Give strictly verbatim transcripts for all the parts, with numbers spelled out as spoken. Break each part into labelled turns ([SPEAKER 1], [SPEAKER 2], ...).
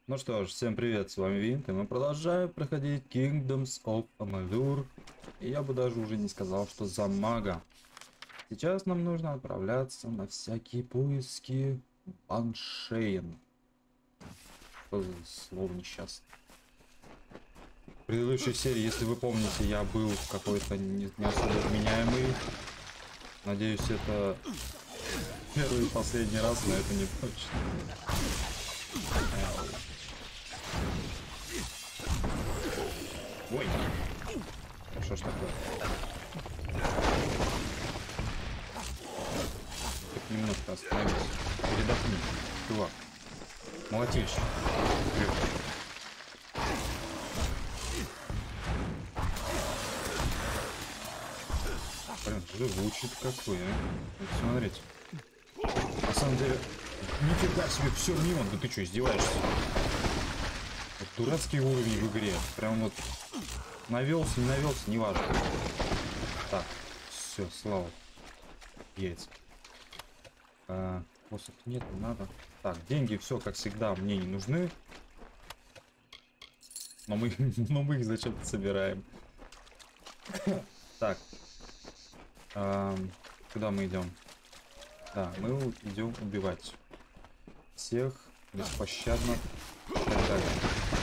[SPEAKER 1] Ну что ж, всем привет, с вами Винт, и мы продолжаем проходить Kingdoms of Amalur. И я бы даже уже не сказал, что за мага. Сейчас нам нужно отправляться на всякие поиски Баншейн. Что за слово несчастное? В предыдущей серии, если вы помните, я был какой-то не, не особо вменяемый. Надеюсь, это первый и последний раз, но это не точно. Ой, а что ж такое? Так немножко остановись. Передохни, чувак. Молотильщик. Блин, живучий какой, а? Вот смотрите. На самом деле, нифига себе, все мимо. Да ты что, издеваешься? Вот дурацкий уровень в игре. Прям вот навелся, не навелся, неважно. Так, все, слава. Яйца. А, посох нет, не надо. Так, деньги, все, как всегда, мне не нужны. Но мы, но мы их зачем-то собираем. Так. А, куда мы идем? Да, мы идем убивать всех беспощадно и так далее.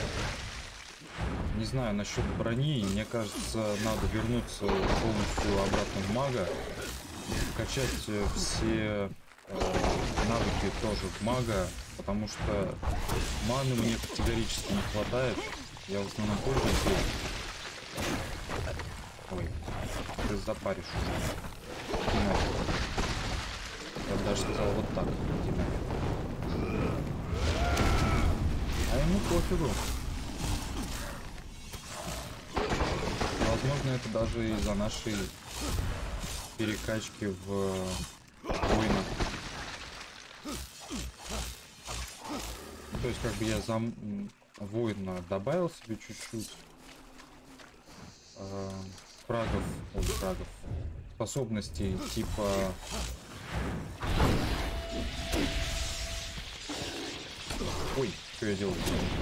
[SPEAKER 1] Не знаю насчет брони, мне кажется, надо вернуться полностью обратно в мага, качать все э, навыки тоже в мага, потому что маны мне категорически не хватает. Я в основном пользуюсь ей. Ой, ты запаришь уже. Я бы даже сказал вот так. А ему пофигу. Возможно, это даже из-за нашей перекачки в воина. То есть, как бы я за воина добавил себе чуть-чуть э, фрагов, ой, фрагов, способностей типа ой, что я делаю?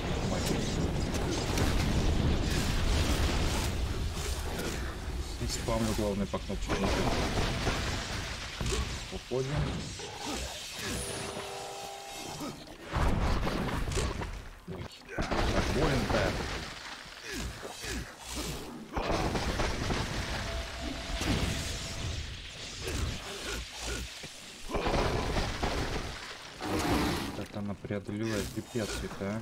[SPEAKER 1] И спамлю, главное, по кнопке. Уходим. Ой, так больно-то. Как она преодолевает препятствия-то, а?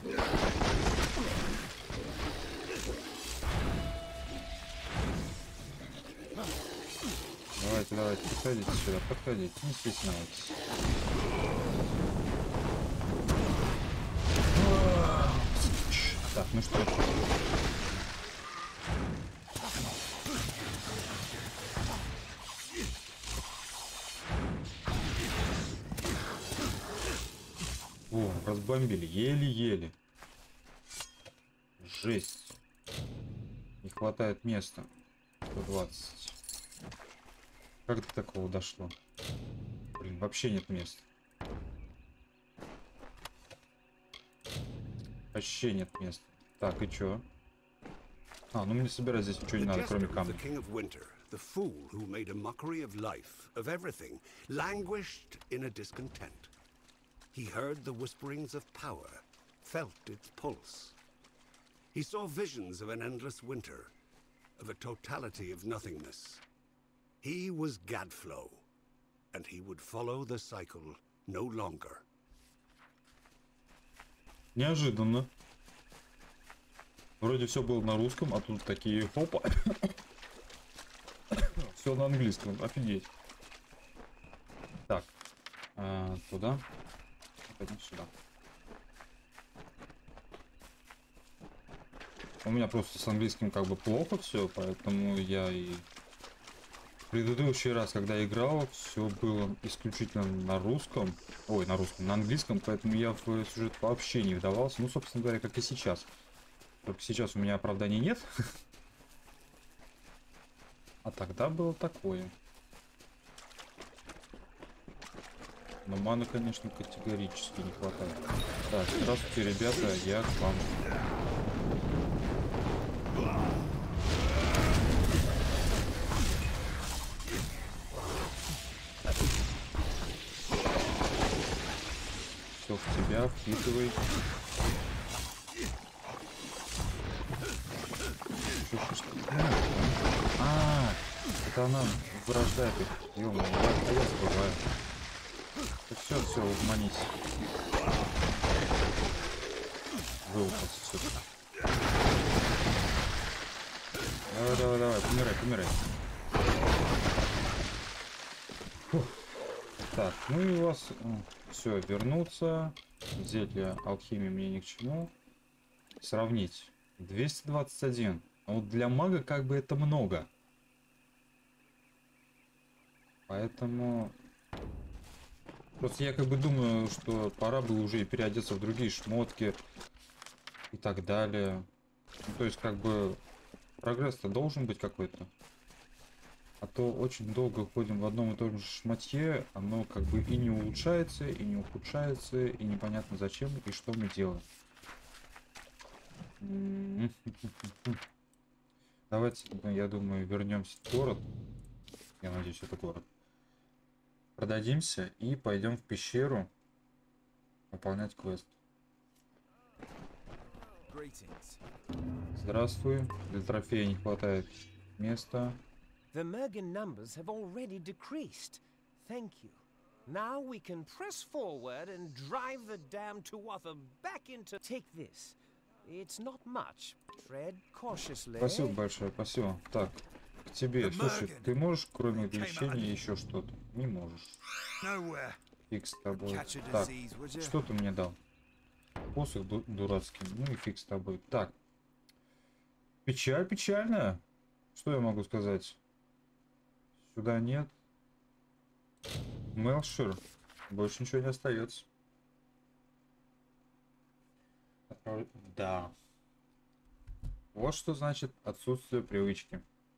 [SPEAKER 1] Давайте, давайте, подходите сюда, подходите, не стесняйтесь. Так, ну что? О, разбомбили, еле-еле. Жесть. Не хватает места. сто двадцать. Как до такого дошло? Блин, вообще нет места. Вообще нет места. Так, и чё? А, ну мне собирать здесь ничего не надо, кроме камня.
[SPEAKER 2] The fool who made a mockery of life, of everything, languished in a discontent. He heard the whisperings of power, felt its pulse. He saw visions of an endless winter, of a totality of nothingness. He was Gadflow, and he would follow the cycle no longer.
[SPEAKER 1] Неожиданно. Вроде все было на русском, а тут такие хопа. Все на английском, офигеть. Так, а, туда. Пойдем сюда. У меня просто с английским как бы плохо все, поэтому я и в предыдущий раз, когда играл, все было исключительно на русском. Ой, на русском, на английском, поэтому я в сюжет вообще не вдавался. Ну, собственно говоря, как и сейчас. Только сейчас у меня оправданий нет. А тогда было такое. Но маны, конечно, категорически не хватает. Так, здравствуйте, ребята, я к вам. Все в тебя, впитывай. Что, что, что? А, это она вырождает их. Ё-моё, я, а я забываю. Все, все, угомонись. Вылупался все-таки. Давай, давай, давай, помирай, помирай. Фух. Так, ну и у вас все, вернуться. Зелье алхимии мне ни к чему. Сравнить. двести двадцать один. А вот для мага как бы это много. Поэтому... Просто я как бы думаю, что пора было уже и переодеться в другие шмотки. И так далее. Ну, то есть как бы... Прогресс-то должен быть какой-то. А то очень долго ходим в одном и том же шмотье. Оно как бы и не улучшается, и не ухудшается. И непонятно зачем и что мы делаем. Давайте, я думаю, вернемся в город. Я надеюсь, это город. Продадимся и пойдем в пещеру выполнять квест. Здравствуй. Для трофея не хватает места.
[SPEAKER 3] The Mergen numbers have already decreased. Thank you. Now we can press forward and drive the damned Tuatha back into... Take this. It's not much. Tread cautiously.
[SPEAKER 1] Спасибо большое, спасибо. Так, к тебе. Слушай, ты можешь, кроме лечения, еще что-то? Не можешь. Фиг с тобой. Так, что ты мне дал? Посох ду дурацкий. Ну и фиг с тобой. Так. Печаль печальная. Что я могу сказать? Сюда нет. Мелшир. Больше ничего не остается. Да. Вот что значит отсутствие привычки.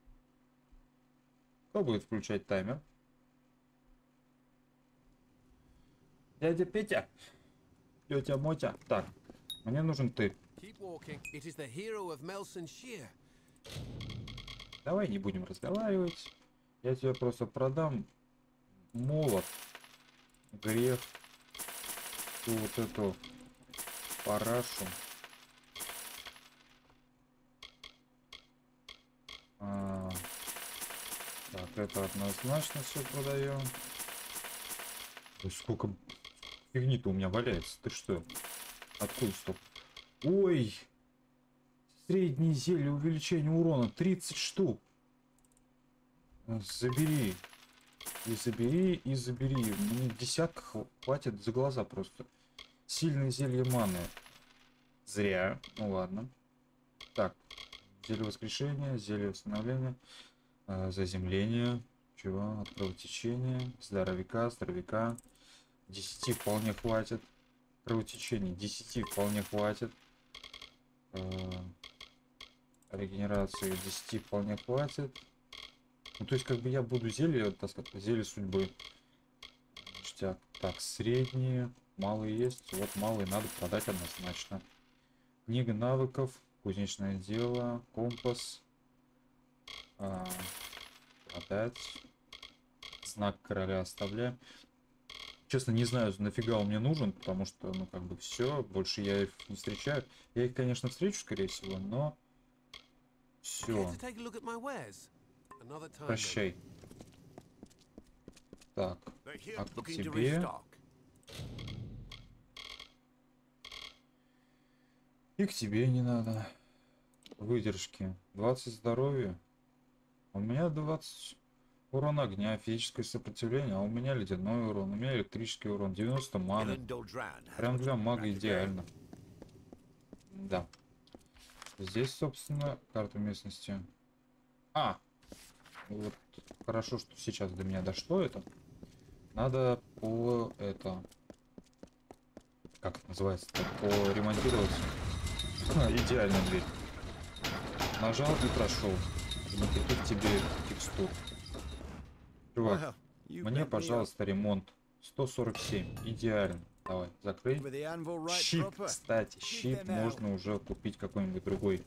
[SPEAKER 1] Кто будет включать таймер? Дядя Петя. Тетя Мотя. Так, мне нужен ты. Давай не будем разговаривать. Я тебе просто продам молот, грех, всю вот эту парашу. А, так, это однозначно все продаем. Ой, сколько фигни-то у меня валяется. Ты что? Откуда стоп? Ой! Среднее зелье увеличения урона тридцать штук. Забери. И забери, и забери. Мне десятка хватит за глаза просто. Сильное зелье маны. Зря. Ну ладно. Так. Зелье воскрешения, зелье восстановления, э, заземления. Чего? От кровотечения. Здоровяка, здоровяка. десяти вполне хватит. Кровотечение десяти вполне хватит. Э, регенерации десяти вполне хватит. Ну, то есть, как бы я буду зелье таскать, зелье судьбы. Ништяк. Так, средние, малые есть. Вот малые надо продать однозначно. Книга навыков, кузнечное дело, компас. А, продать. Знак короля оставляем. Честно, не знаю, нафига он мне нужен, потому что, ну, как бы все, больше я их не встречаю. Я их, конечно, встречу, скорее всего, но все. Прощай. Так, а к тебе? И к тебе не надо. Выдержки. двадцать здоровья. У меня двадцать урон огня, физическое сопротивление, а у меня ледяной урон, у меня электрический урон, девяносто маны. Прям для мага идеально. Да. Здесь, собственно, карта местности. А! Вот хорошо, что сейчас до меня дошло это. Надо по это... Как это называется? Поремонтировать. А, идеально дверь. Нажал и прошел. Никаких тебе текстур. Чувак, мне, пожалуйста, ремонт сто сорок семь. Идеально. Давай, закрыть.
[SPEAKER 4] With the anvil right
[SPEAKER 1] Щит,
[SPEAKER 4] proper.
[SPEAKER 1] кстати, щит
[SPEAKER 4] them out.
[SPEAKER 1] можно уже купить какой-нибудь другой.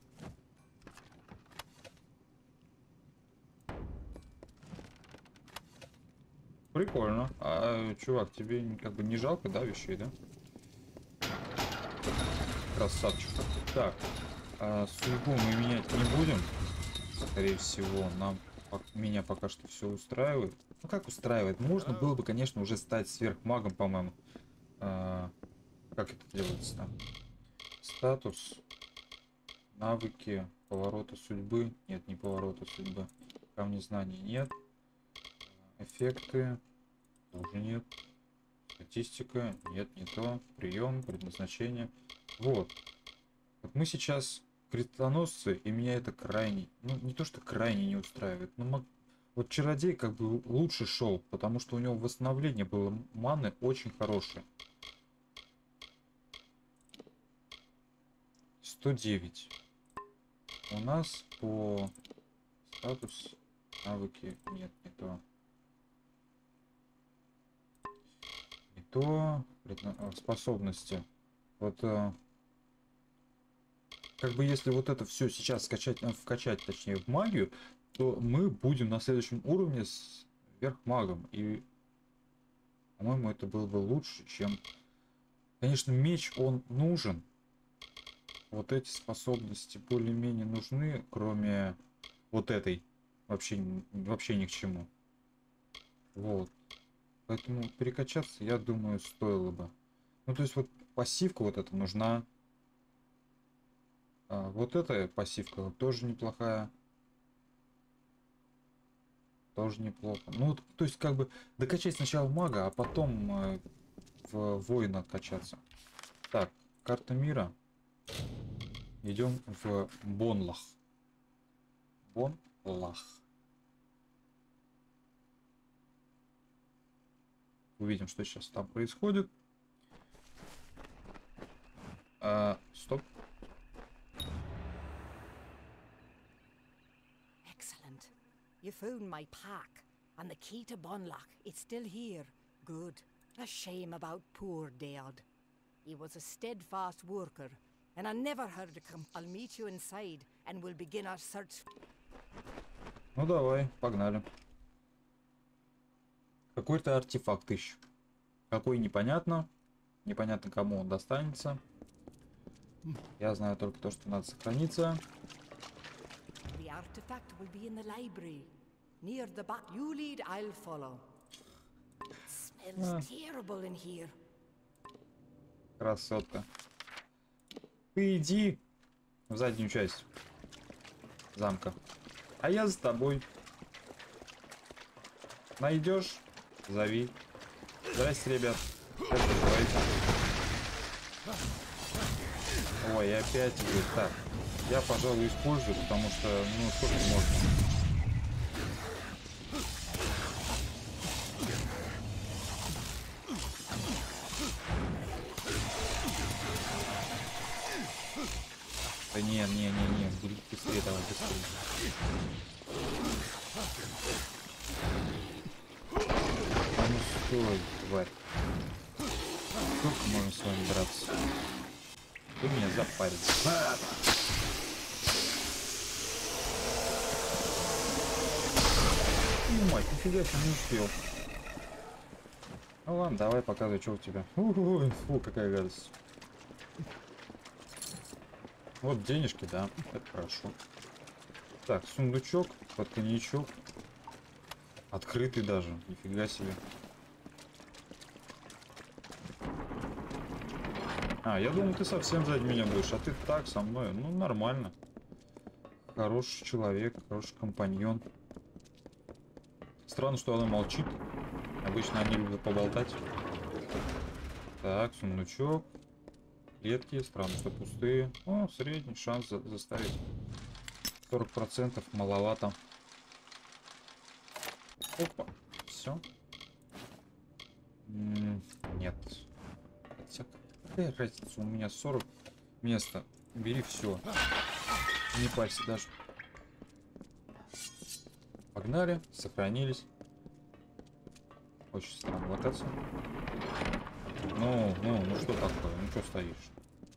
[SPEAKER 1] Прикольно. А, чувак, тебе как бы не жалко, да, вещей, да? Красавчик. Так, а, судьбу мы менять не будем. Скорее всего, нам меня пока что все устраивает. Ну как устраивает? Можно было бы, конечно, уже стать сверхмагом, по-моему. А, как это делается там? Статус, навыки, поворота судьбы. Нет, не поворота судьбы. Камни знаний нет. Эффекты тоже нет. Статистика нет, не то. Прием, предназначение. Вот. Вот мы сейчас крестоносцы, и меня это крайне, ну не то что крайне не устраивает, но мог... вот чародей как бы лучше шел, потому что у него восстановление было маны очень хорошее. сто девять. У нас по статус навыки нет, не то. Не то способности. Вот как бы если вот это все сейчас скачать, вкачать, точнее в магию, то мы будем на следующем уровне с сверхмагом. И, по-моему, это было бы лучше, чем... Конечно, меч, он нужен. Вот эти способности более-менее нужны, кроме вот этой. Вообще, вообще ни к чему. Вот. Поэтому перекачаться, я думаю, стоило бы. Ну, то есть вот пассивка вот эта нужна. А, вот эта пассивка тоже неплохая. Тоже неплохо. Ну, вот, то есть как бы докачать сначала мага, а потом э, в воина качаться. Так, карта мира. Идем в Бонлах. Бонлах. Увидим, что сейчас там происходит. А, стоп.
[SPEAKER 5] Excellent. You found my pack, and the key to Bonlock. It's still here. Good. A shame about poor Deod. He was a steadfast worker, and I never heard of him. I'll meet you inside, and we'll begin our search.
[SPEAKER 1] Ну давай, погнали. Какой-то артефакт ищу. Какой непонятно. Непонятно, кому он достанется. Я знаю только то, что надо сохраниться.
[SPEAKER 5] The artifact will be in the library. Near the back. You lead, I'll follow. It smells terrible in here.
[SPEAKER 1] Красотка. Ты иди в заднюю часть замка. А я за тобой. Найдешь? Зови. Здрасте, ребят. Как поживаете? Ой, опять вы. Так. Я, пожалуй, использую, потому что, ну, сколько можно. Да не, не, не, не, будет быстрее, давай, быстрее. А ну стой, тварь. Сколько можно с вами драться? Вы меня запарите. А! Ну, мать, нифига себе, не успел. Ну ладно, давай показывай, что у тебя. У-у-у, фу, какая гадость. Вот денежки, да, это хорошо. Так, сундучок, под коньячок. Открытый даже, нифига себе. А, я думал, ты совсем сзади меня будешь, а ты так со мной. Ну, нормально. Хороший человек, хороший компаньон. Странно, что она молчит. Обычно они любят поболтать. Так, сундучок. Клетки, странно, что пустые. О, средний шанс за заставить. сорок процентов, маловато. Опа, все. Нет. Хотя, какая разница, у меня сорок места. Бери все. Не парься даже. Погнали, сохранились. Очень странная локация. Ну, ну, ну что такое? Ну что стоишь?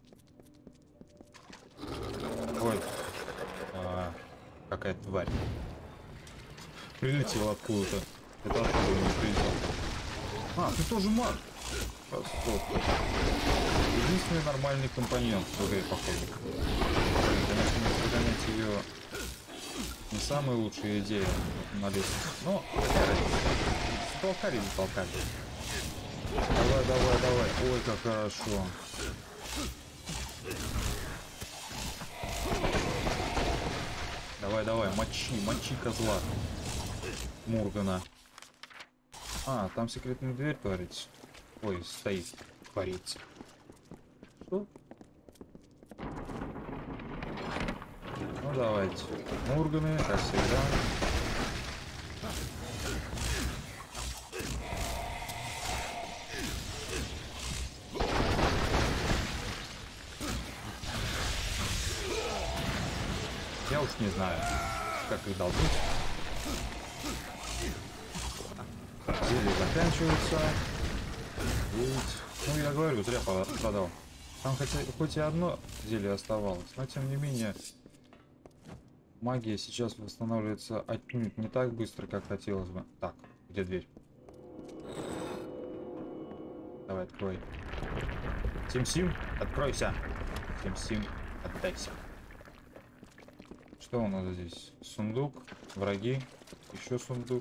[SPEAKER 1] Ой. А, какая тварь. Прилетела откуда-то. Это откуда не прилетел? А, ты тоже маг. Красотка. Единственный нормальный компаньон в игре, походу. Конечно, не прогонять ее не самая лучшая идея на лестнице. Но, какая разница? Толкали, не толкали. Давай, давай, давай. Ой, как хорошо. Давай, давай, мочи, мочи козла. Мургана. А, там секретная дверь творится. Ой, стоит, творится. Что? Ну давайте. Мурганы, как всегда. Я уж не знаю, как их долбить. Зелье заканчивается. Ну, я говорю, зря продал. Там хотя, хоть и одно зелье оставалось, но тем не менее магия сейчас восстанавливается отнюдь не так быстро, как хотелось бы. Так, где дверь? Давай, открой. Сим-Сим, откройся. Сим-Сим, отдайся. Что у нас здесь? Сундук, враги, еще сундук.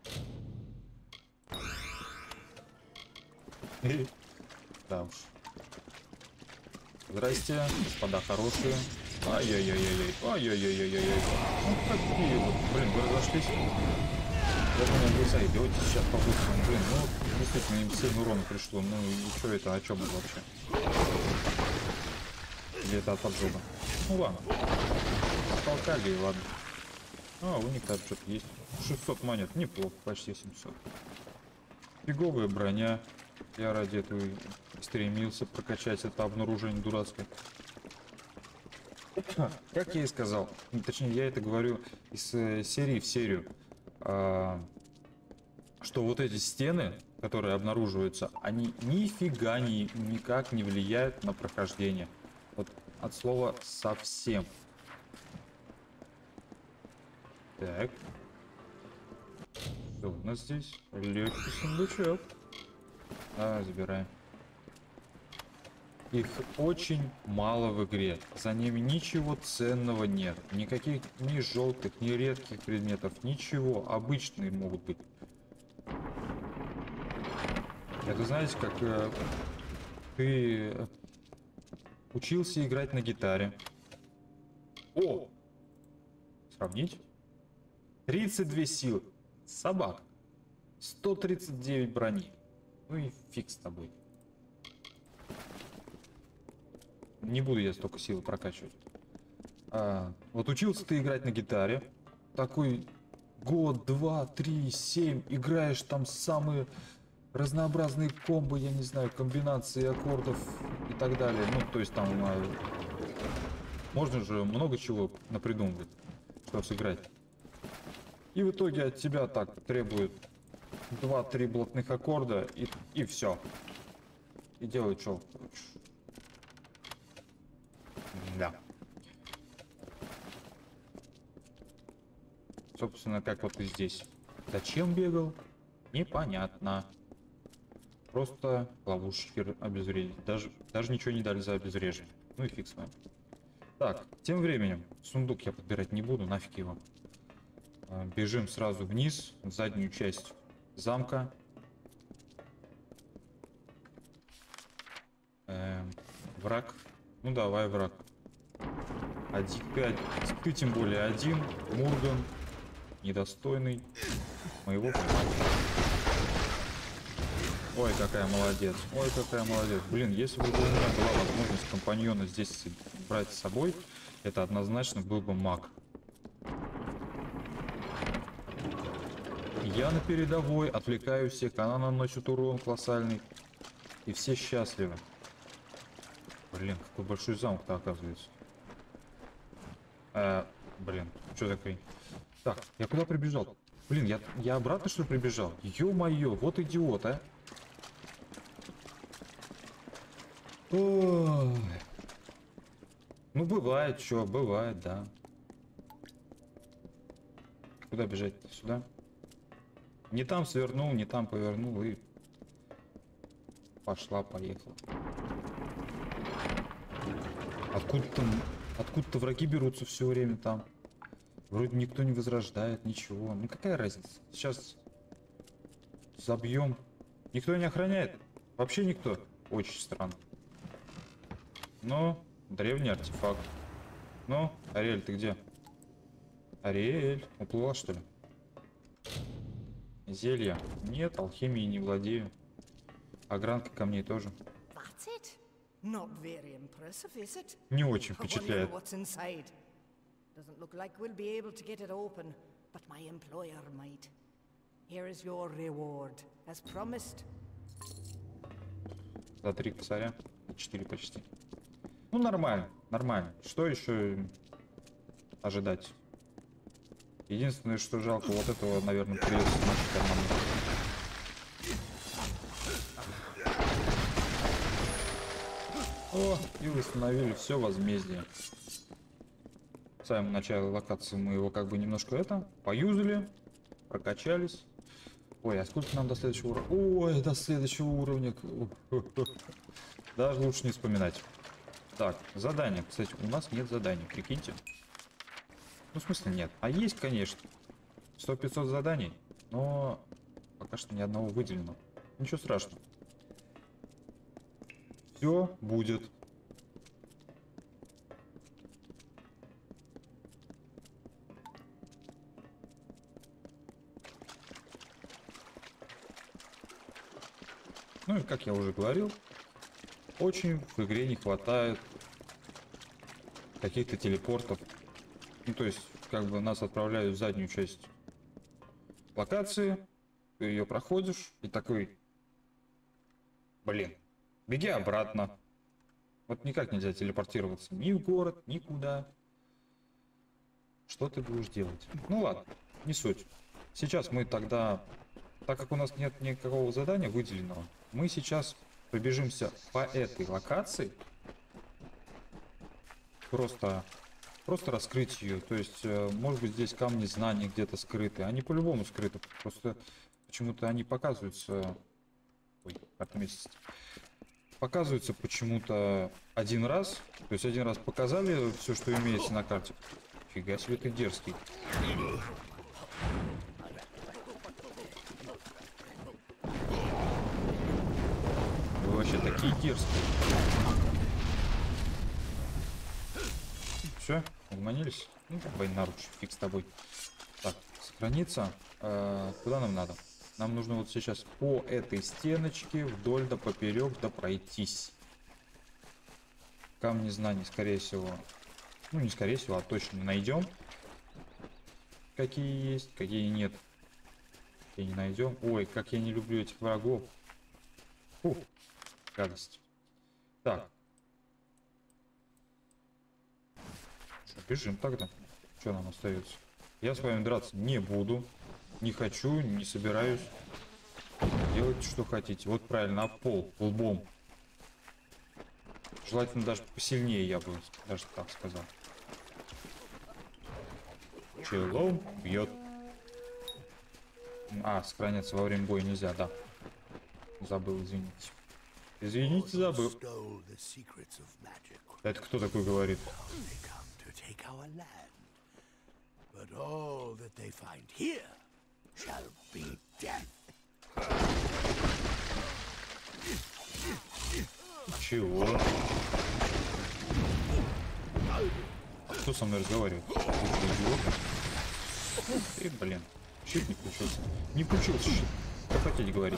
[SPEAKER 1] Да уж. Здрасте, господа хорошие. Ай-яй-яй-яй-яй. Ай-яй-яй-яй-яй. Ну какие вот, блин, вы разошлись. Я думал, вы зайдете сейчас по-быстрому. Блин, ну действительно им семь урона пришло. Ну и что это, о чем это вообще? Или это от поджога? Ну ладно. Толкали и ладно. А, у них там что-то есть. шестьсот монет, неплохо, почти семьсот. Фиговая броня. Я ради этого стремился прокачать это обнаружение дурацкое. Как я и сказал, точнее я это говорю из э, серии в серию, а, что вот эти стены, которые обнаруживаются, они нифига ни, никак не влияют на прохождение. Вот от слова совсем. Так. Что у нас здесь? Легкий сундучок. А, забираем. Их очень мало в игре. За ними ничего ценного нет. Никаких ни желтых, ни редких предметов. Ничего. Обычные могут быть. Это знаете, как э, ты учился играть на гитаре. О! Сравнить? тридцать две силы. Собак. сто тридцать девять брони. Ну и фиг с тобой. Не буду я столько сил прокачивать. А, вот учился ты играть на гитаре. Такой год, два, три, семь. Играешь там самые разнообразные комбо, я не знаю, комбинации аккордов и так далее. Ну, то есть там а, можно же много чего напридумывать, чтобы сыграть. И в итоге от тебя так требует два-три блатных аккорда и, и все. И делай что хочешь. Да. Собственно, как вот и здесь. Зачем бегал? Непонятно. Просто ловушки обезвредить. Даже, даже ничего не дали за обезвреживание. Ну и фиг с вами. Так, тем временем сундук я подбирать не буду, нафиг его. Бежим сразу вниз, в заднюю часть замка. Эм, враг. Ну давай, враг. Один, пять. Ты тем более один. Мурган. Недостойный моего внимания. Ой, какая молодец. Ой, какая молодец. Блин, если бы у меня была возможность компаньона здесь брать с собой, это однозначно был бы маг. Я на передовой, отвлекаю всех, она наносит урон колоссальный. И все счастливы. Блин, какой большой замок-то оказывается. А, блин, что такое? Так, я куда прибежал? Блин, я, я обратно что ли прибежал? Ё-моё, вот идиот, а. Ой. Ну, бывает, что, бывает, да. Куда бежать? Сюда? Не там свернул, не там повернул и... Пошла, поехала. Откуда там... Откуда-то враги берутся все время там. Вроде никто не возрождает, ничего. Ну какая разница? Сейчас забьем. Никто не охраняет? Вообще никто? Очень странно. Но древний артефакт. Ну, Ариэль, ты где? Ариэль, уплыла что ли? Зелья? Нет, алхимией не владею. Огранка камней тоже.
[SPEAKER 5] That's it. Not very impressive, is it?
[SPEAKER 1] Не очень
[SPEAKER 5] I wonder
[SPEAKER 1] впечатляет.
[SPEAKER 5] what's inside. Doesn't look like we'll be able to get it open, but my employer might. Here is your reward, as promised.
[SPEAKER 1] За три косаря. Четыре почти. Ну нормально, нормально. Что еще ожидать? Единственное, что жалко, вот этого, наверное, придется наши карманы. О, и восстановили все возмездие. В самом начале локации мы его как бы немножко это поюзали, прокачались. Ой, а сколько нам до следующего уровня? Ой, до следующего уровня. Даже лучше не вспоминать. Так, задание. Кстати, у нас нет заданий, прикиньте. Ну, в смысле нет. А есть, конечно. сто-пятьсот заданий, но пока что ни одного выделено. Ничего страшного. Все будет. Ну и как я уже говорил, очень в игре не хватает каких-то телепортов. Ну то есть, как бы нас отправляют в заднюю часть локации, ты ее проходишь и такой, блин, беги обратно. Вот никак нельзя телепортироваться ни в город, никуда. Что ты будешь делать? Ну ладно, не суть. Сейчас мы тогда, так как у нас нет никакого задания выделенного, мы сейчас пробежимся по этой локации. Просто, просто раскрыть ее. То есть, может быть, здесь камни знаний где-то скрыты. Они по-любому скрыты. Просто почему-то они показываются... Ой, карта месяца. Показываются почему-то один раз. То есть один раз показали все, что имеется на карте. Фига себе ты дерзкий. Вы вообще такие дерзкие. Все, угомонились? Ну, давай наруч, фиг с тобой. Так, сохраниться. Э, куда нам надо? Нам нужно вот сейчас по этой стеночке вдоль да поперек да пройтись. Камни знаний, скорее всего. Ну, не скорее всего, а точно найдем. Какие есть, какие нет. И не найдем. Ой, как я не люблю этих врагов. Фух, гадость. Так. Что, бежим тогда. Что нам остается? Я с вами драться не буду. Не хочу, не собираюсь. Делайте, что хотите. Вот правильно, об пол, лбом. Желательно даже посильнее, я бы даже так сказал. Челом бьет. А, сохраняться во время боя нельзя, да. Забыл, извините. Извините, забыл. Это кто такой говорит? Чего? Кто со мной разговаривает? И, блин, щит не включился. Не включился щит. Что хотите говорить?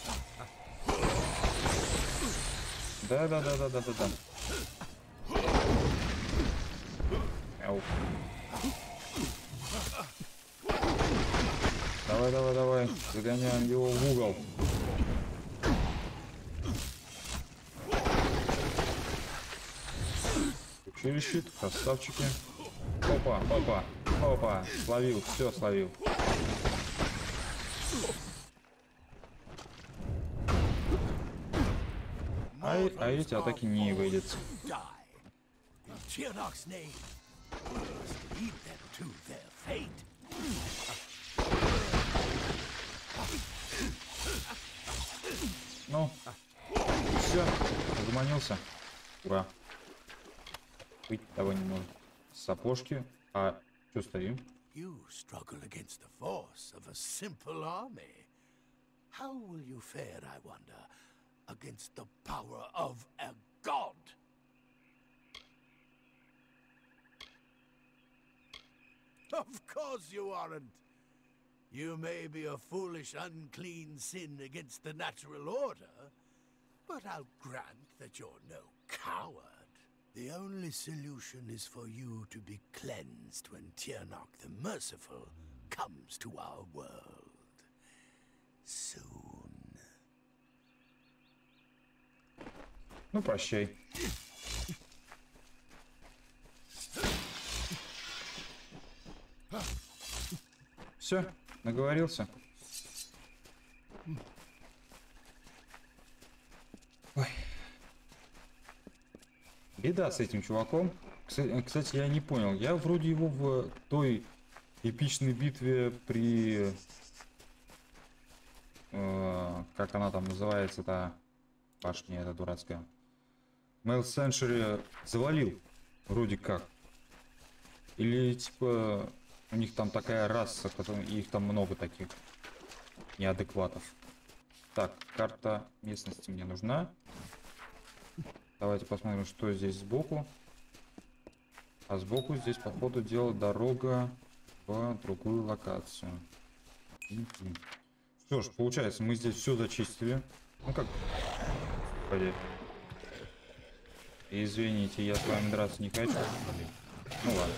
[SPEAKER 1] Да, да, да, да, да, да, да. Мяу. Давай, давай, давай. Загоняем его в угол. Включили щит, красавчики. Опа, опа, опа. Словил, все словил. А, а эти атаки не выйдет. Ну, все, угомонился. Ура. Быть того не может. Сапожки. А что стоим?
[SPEAKER 4] You struggle against the force of a simple army. How will you fare, I wonder, against the power of a god? Of course you aren't. You may be a foolish, unclean sin against the natural order, but I'll grant that you're no coward. The only solution is for you to be cleansed when Tiernok the Merciful comes to our world. Soon.
[SPEAKER 1] Ну, прощай. Все, наговорился. Ой. Беда с этим чуваком. Кстати, я не понял. Я вроде его в той эпичной битве при... Э, как она там называется-то? Башня эта дурацкая. Mail Century завалил. Вроде как. Или типа... У них там такая раса, которая... их там много таких. Неадекватов. Так, карта местности мне нужна. Давайте посмотрим, что здесь сбоку. А сбоку здесь, по ходу дела, дорога в другую локацию. Угу. Что ж, получается, мы здесь все зачистили. Ну как? Пойди. Извините, я с вами драться не хочу. Ну ладно.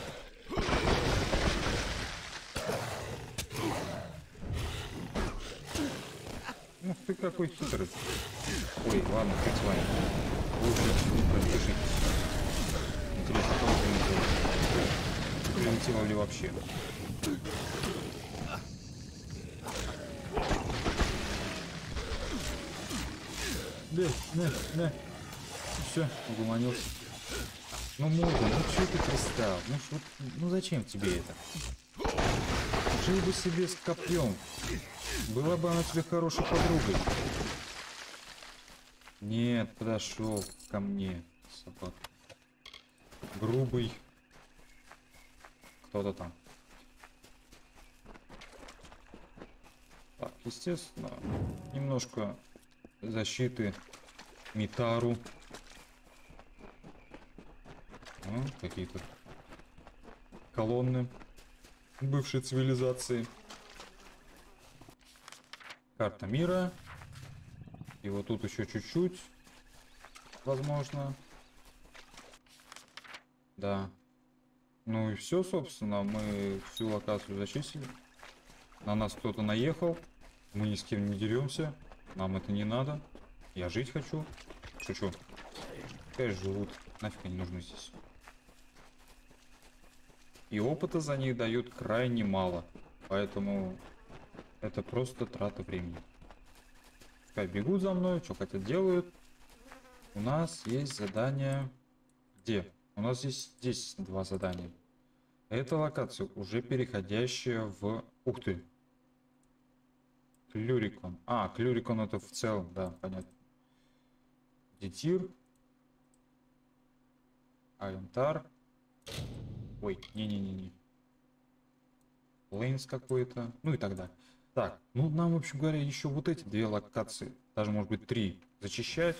[SPEAKER 1] Ну ты какой хитрый. Ой, ладно, хоть с вами. Лучше интересно, кого ты не прилетело ли вообще? Да, да, да. Все, угомонился. Ну можно, ну что ты пристал? Ну, шо, ну зачем тебе это? Жил бы себе с копьем. Была бы она тебе хорошей подругой. Нет, подошел ко мне собака. Грубый. Кто-то там. Так, естественно, немножко защиты Митару. Ну, какие-то колонны бывшей цивилизации. Карта мира. И вот тут еще чуть-чуть, возможно. Да. Ну и все, собственно, мы всю локацию зачистили. На нас кто-то наехал. Мы ни с кем не деремся. Нам это не надо. Я жить хочу. Шучу. Пускай живут. Нафиг они нужны здесь. И опыта за них дают крайне мало. Поэтому это просто трата времени. Пускай бегут за мной, что хотят делают. У нас есть задание. Где? У нас есть здесь два задания. Это локация, уже переходящая в... Ух ты! Клюрикон. А, Клюрикон это в целом, да, понятно. Детир. Альтар. Ой, не-не-не-не. Лейнс какой-то. Ну и так далее. Так, ну нам, в общем говоря, еще вот эти две локации, даже может быть три, зачищать.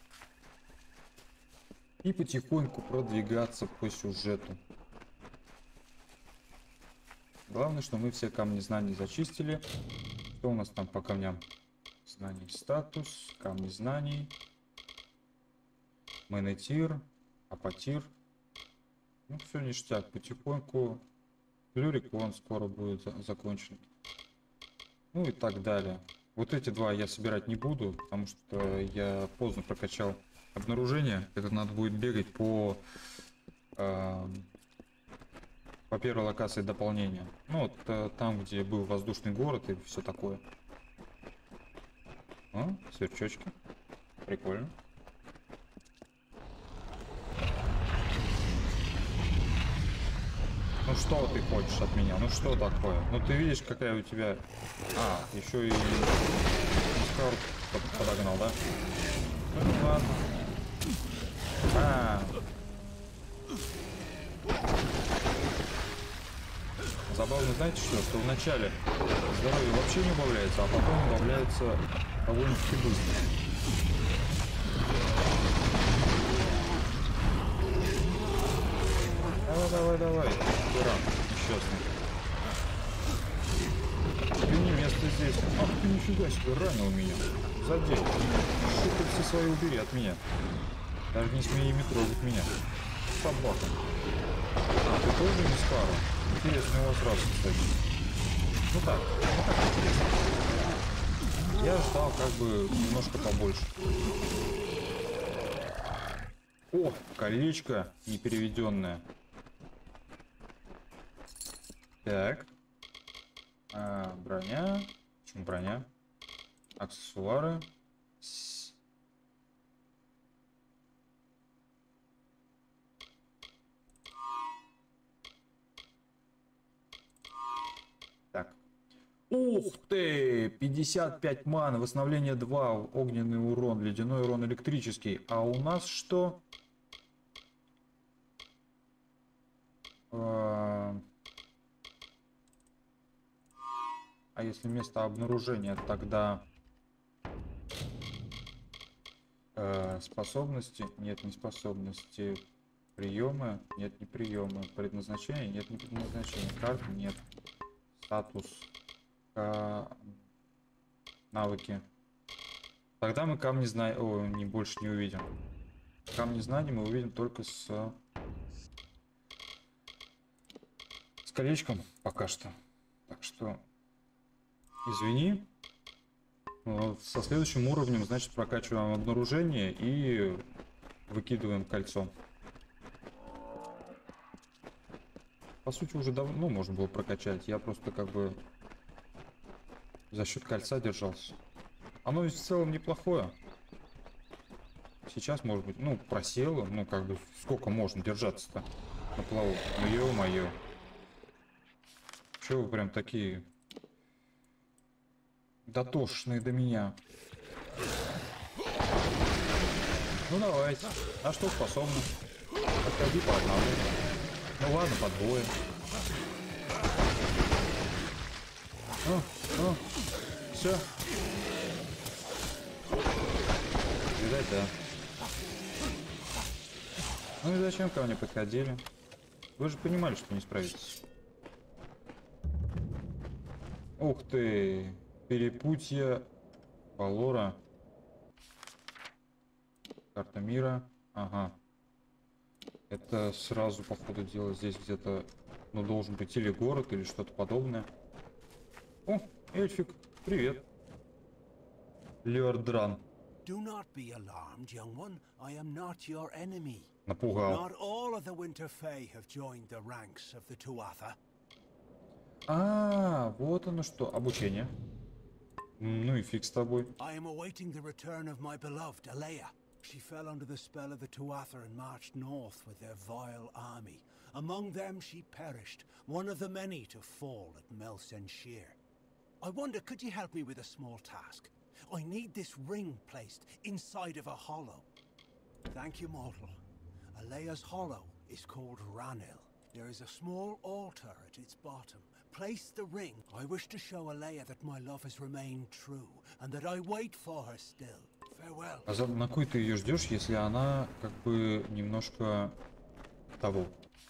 [SPEAKER 1] И потихоньку продвигаться по сюжету. Главное, что мы все камни знаний зачистили. Что у нас там по камням? Знаний статус, камни знаний. Менетир, апатир. Ну все ништяк, потихоньку. Клюрик он скоро будет закончен. Ну и так далее. Вот эти два я собирать не буду, потому что я поздно прокачал обнаружение. Это надо будет бегать по э, по первой локации дополнения. Ну вот э, там, где был воздушный город и все такое. О, сверчочки. Прикольно. Ну что ты хочешь от меня? Ну что такое? Ну ты видишь, какая у тебя... А, еще и... Скоро подогнал, да? Ну ладно. А. Забавно, знаете что? Что вначале здоровье вообще не убавляется, а потом убавляется довольно-таки быстро. Давай, давай, давай. Ура, несчастный. Тебе не место здесь. Ах ты, нифига себе, ранил меня. Задел. Шутки все свои убери от меня. Даже не смей ими трогать меня. Собака. А, ты тоже не Скару? Интересно его сразу, кстати. Ну так, ну так интересно. Я ждал как бы немножко побольше. О, колечко непереведенное. Так. А, броня. Почему броня? Аксессуары. С... Так. Ух ты! пятьдесят пять ман, восстановление два, огненный урон, ледяной урон, электрический. А у нас что? А, а если место обнаружения, тогда э, способности? Нет, не способности. Приемы? Нет, не приемы. Предназначение? Нет, не предназначение. Карты? Нет. Статус. Э, навыки. Тогда мы камни знаем. О, не больше не увидим. Камни знаний мы увидим только с с колечком пока что. Так что извини. Со следующим уровнем, значит, прокачиваем обнаружение и выкидываем кольцо. По сути, уже давно, ну, можно было прокачать. Я просто как бы за счет кольца держался. Оно в целом неплохое. Сейчас, может быть, ну, просело. Ну, как бы, сколько можно держаться-то на плаву? Ну, ё-моё. Чего вы прям такие дотошные до меня? Ну, давайте. А что способны? Подходи по одному. Ну, ладно, по двое. Ну, ну, все. Видать, да. Ну и зачем ко мне подходили? Вы же понимали, что не справитесь. Ух ты! Перепутье Валора. Карта мира. Ага. Это сразу, по ходу дела, здесь где-то, ну, должен быть или город, или что-то подобное. О, эльфик, привет. Леордран.
[SPEAKER 6] Do not be alarmed, young one. I am not your enemy.
[SPEAKER 1] Напугал.
[SPEAKER 6] Not all of the Winter Fae have joined the ranks of the Tuatha.
[SPEAKER 1] А, вот оно что, обучение. Ну и фиг с тобой.
[SPEAKER 6] I am awaiting the return of my beloved Alea. She fell under the spell of the Tuatha and marched north with their vile army. Among them she perished, one of the many to fall at Melsenshir. I wonder, could you help me with a small task? I need this ring placed inside of a hollow. Thank you, mortal. Alea's hollow is called Ranil. There is a small altar at its bottom. Place the ring. I wish to show Alea that my love has remained true, and that I wait for her still. Farewell.
[SPEAKER 1] А за, на кой ты ее ждешь, если она как бы немножко того?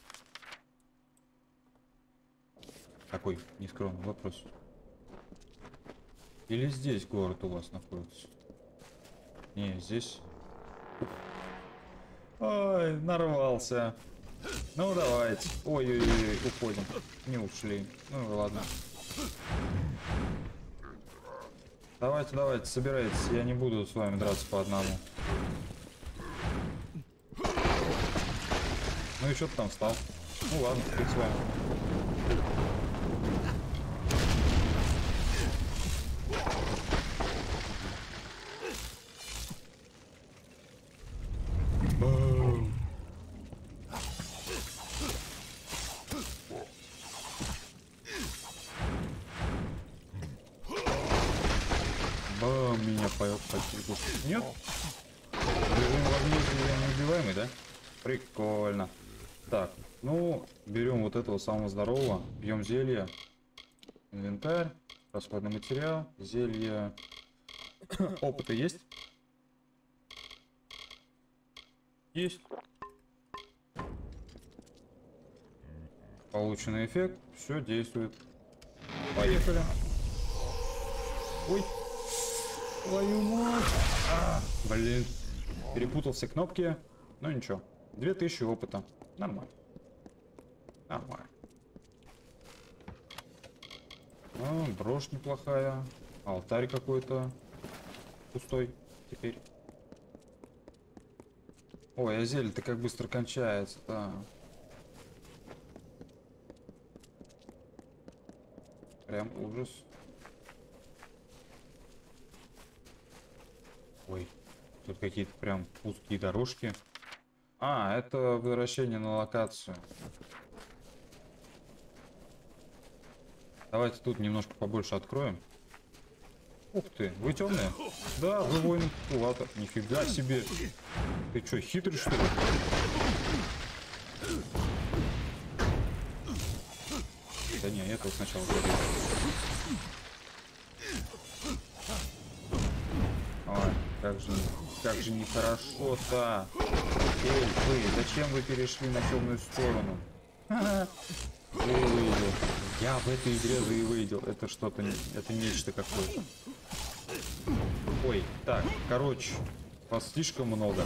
[SPEAKER 1] Такой нескромный вопрос. Или здесь город у вас находится? Не, здесь. Ой, нарвался. Ну давайте. Ой-ой-ой, уходим. Не ушли. Ну ладно. Давайте, давайте, собирайтесь. Я не буду с вами драться по одному. Ну и что ты там встал? Ну ладно, фиг с вами. меня по по Нет? Режим возмездия неубиваемый, да? Прикольно. Так, ну, берем вот этого самого здорового, пьем зелье, инвентарь, расходный материал, зелье. Опыта есть? Есть. Полученный эффект, все действует. Поехали. Ой. Твою мать. А, блин. Перепутал все кнопки. Ну ничего. две тысячи опыта. Нормально. Нормально. А, брошь неплохая. Алтарь какой-то. Пустой теперь. Ой, а зелье-то как быстро кончается, да. Прям ужас. Ой, тут какие-то прям узкие дорожки. А, это возвращение на локацию. Давайте тут немножко побольше откроем. Ух ты, вы темные? Да, вы воин кулатор. Нифига себе. Ты что, хитрый что ли? Да не, этого сначала забил. Ой, как же, как же нехорошо-то. Эй, вы, зачем вы перешли на темную сторону? Заевейдил. Я в этой игре заевейдил. Это что-то, это нечто какое-то. Ой, так, короче, вас слишком много.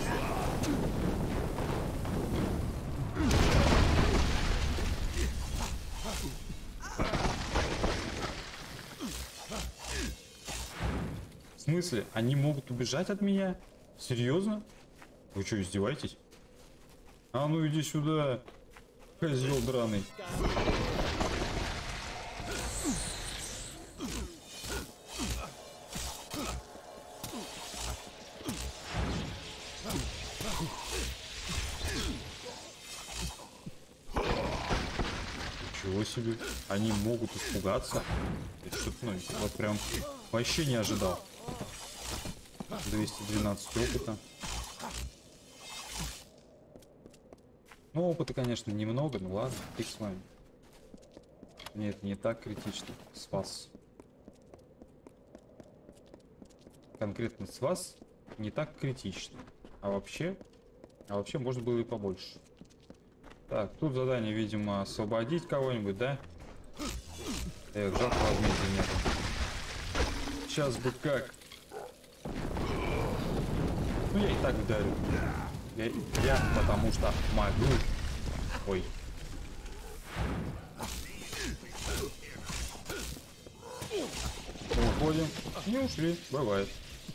[SPEAKER 1] В смысле? Они могут убежать от меня? Серьезно? Вы что, издеваетесь? А ну иди сюда, козел драный. Ничего себе. Они могут испугаться. Это что-то, ну, вот прям вообще не ожидал. двести двенадцать опыта. Ну, опыта, конечно, немного, ну ладно, фиг с вами. Нет, не так критично. С вас. Конкретно с вас не так критично. А вообще, а вообще можно было и побольше. Так, тут задание, видимо, освободить кого-нибудь, да? Эх, жалко, возмездия нет. Сейчас бы как. Ну, я и так вдарю. Я, я потому что могу. Ой. Уходим. Не ушли. Бывает.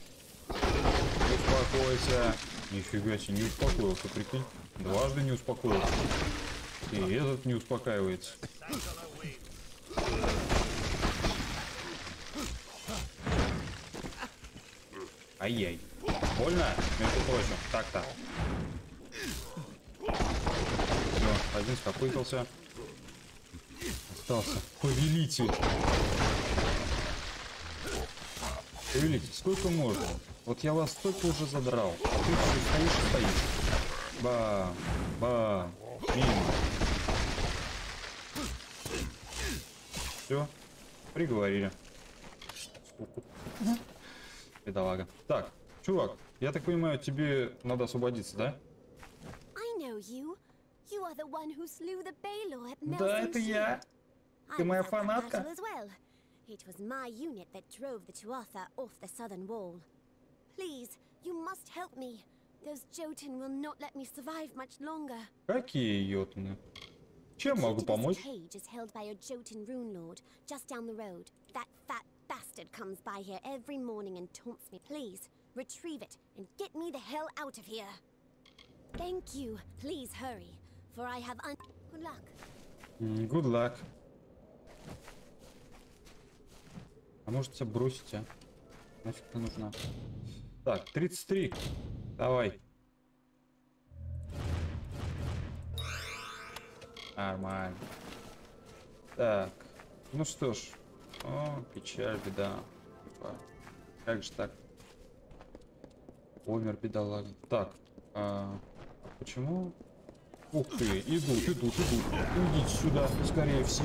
[SPEAKER 1] Успокойся. Нифига себе, не успокоился, прикинь. Дважды не успокоился. И этот не успокаивается. Ай-яй. Больно? Между прочим. Так-то. Все, один спокоился. Остался повелитель. Повелитель, сколько можно? Вот я вас столько уже задрал. А ты все стоишь и стоишь. Бам, бам, мимо. Все, приговорили. Бедолага. Так, чувак, я так понимаю, тебе надо освободиться, да? Да, это я. Ты моя фанатка.
[SPEAKER 7] It was my unit that drove the Tuatha off the southern wall. Please, you must help me. Those Jotun will not let me survive much longer.
[SPEAKER 1] Какие йотуны? Чем могу помочь?
[SPEAKER 7] Cage is held by a Jotun rune lord just down the road. That fat bastard comes by here every morning and taunts me. Please, retrieve it and get me the hell out of here. Thank you. Please hurry, for I have un... Good luck.
[SPEAKER 1] Mm, good luck. А может тебя бросить, а? Нафиг ты нужна? Так, тридцать три. Давай. Нормально. Так. Ну что ж. О, печаль, беда. Как же так? Помер, бедолага. Так, а почему? Ух ты, идут, идут, идут. Идите сюда, скорее все.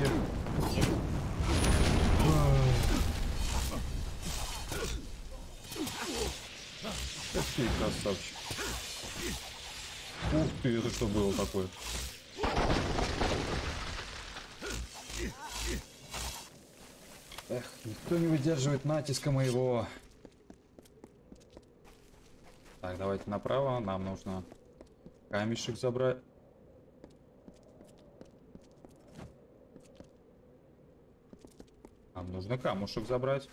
[SPEAKER 1] Какие красавчики. Ух ты, это что было такое? Эх, никто не выдерживает натиска моего. Так, давайте направо. Нам нужно камешек забрать. Нам нужно камушек забрать.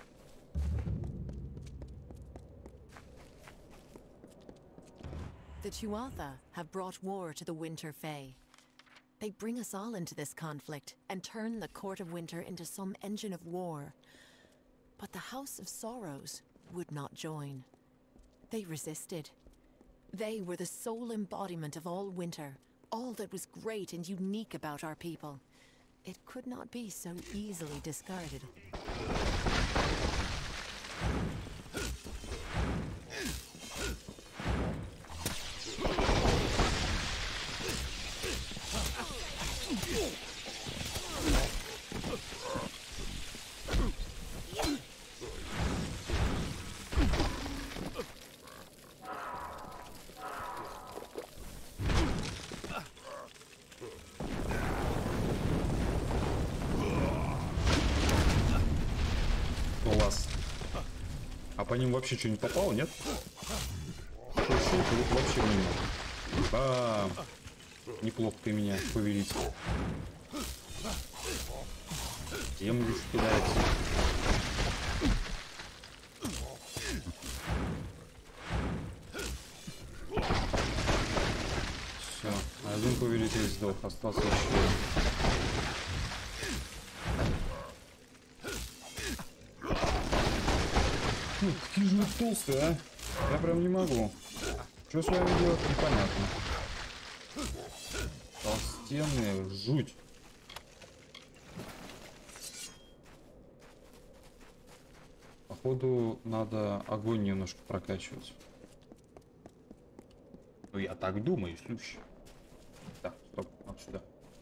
[SPEAKER 8] The Tuatha have brought war to the Winter Fae. They bring us all into this conflict and turn the Court of Winter into some engine of war. But the House of Sorrows would not join. They resisted. They were the sole embodiment of all winter, all that was great and unique about our people. It could not be so easily discarded.
[SPEAKER 1] Класс. А по ним вообще что-нибудь попало, нет? Ощущение, вот вообще мимо. Бам! Неплохо ты меня, повелитель. Землю кидается. Все, один повелитель сдох, остался еще. Какие же вы толстые, а? Я прям не могу. Что с вами делать, непонятно. Толстенные, жуть. Походу, надо огонь немножко прокачивать. Ну, я так думаю, слушай. Так, стоп, вот сюда.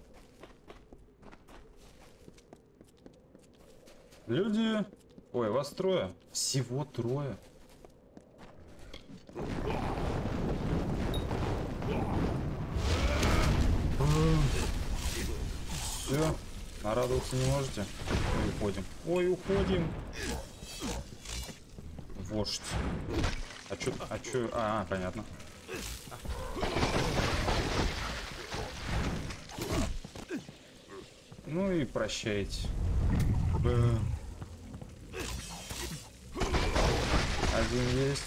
[SPEAKER 1] Люди! Ой, вас трое. Всего трое. Все, нарадоваться не можете? Ой, уходим. Ой, уходим. Вождь. А чё? А чё? А, понятно. Ну и прощайте. Один есть.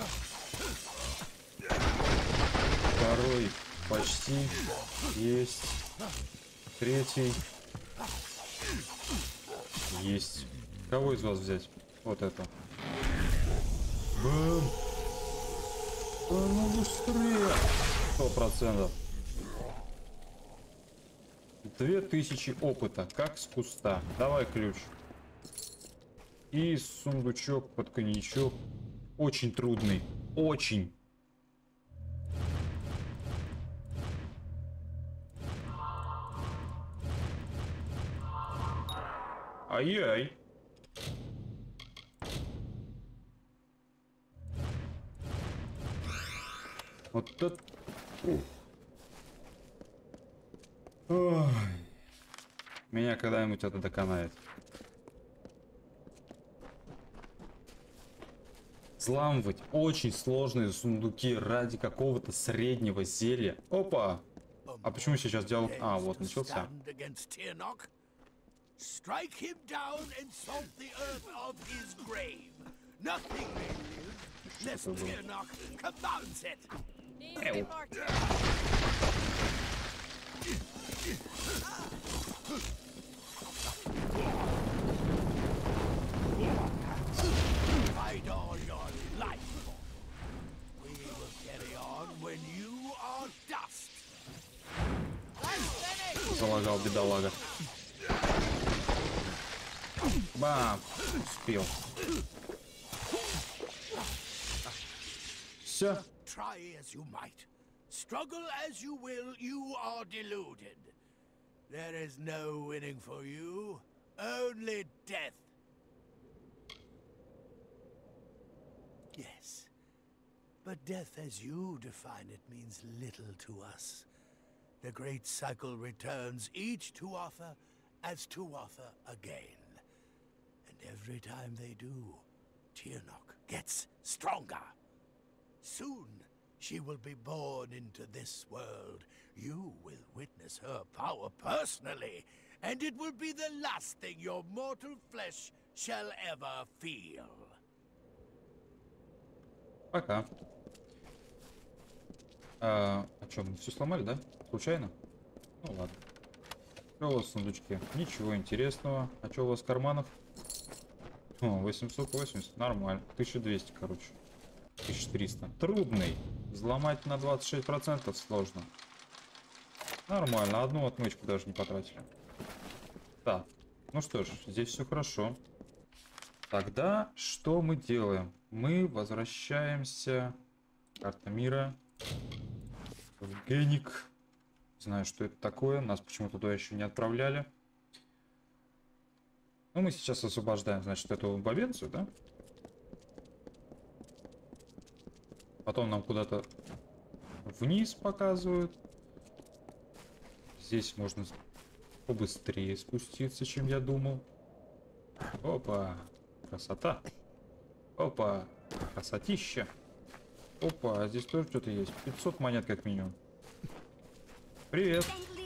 [SPEAKER 1] Второй почти есть. Третий есть. Кого из вас взять? Вот это. Бам! А ну быстрее! Сто процентов. Две тысячи опыта, как с куста. Давай ключ. И сундучок под коньячок. Очень трудный. Очень. Ай-яй. Вот это... Ой. Меня когда-нибудь это доконает. Взламывать очень сложные сундуки ради какого-то среднего зелья. Опа! А почему сейчас диалог... А, вот, начался.
[SPEAKER 4] Strike him down and salt the earth of his grave. Nothing may live, lest Tirnock commands it.
[SPEAKER 1] Эу.
[SPEAKER 4] Fight all your life. We will carry on when you are dust.
[SPEAKER 1] Залагал бедолага. Бам! Успел. Все.
[SPEAKER 4] Try as you might, struggle as you will, you are deluded. There is no winning for you, only death. Yes, but death as you define it means little to us. The great cycle returns each Tuatha as Tuatha again. And every time they do, Tirnoch gets stronger. Soon, she will be born into this world. You will witness her power personally, and it will be the last thing your mortal flesh shall ever feel.
[SPEAKER 1] Пока. А, а что, мы все сломали, да? Случайно? Ну ладно. Что у вас в сундучке? Ничего интересного. А что у вас карманов? О, восемьсот восемьдесят. Нормально. тысяча двести, короче. тысяча триста. Трудный. Взломать на двадцать шесть процентов сложно. Нормально. Одну отмычку даже не потратили. Так. Ну что ж, здесь все хорошо. Тогда что мы делаем? Мы возвращаемся. Карта мира. В Геник. Не знаю, что это такое. Нас почему-то туда еще не отправляли. Ну, мы сейчас освобождаем, значит, эту бабенцию, да? Потом нам куда-то вниз показывают. Здесь можно побыстрее спуститься, чем я думал. Опа, красота. Опа, красотища. Опа, здесь тоже что-то есть. пятьсот монет как минимум. Привет.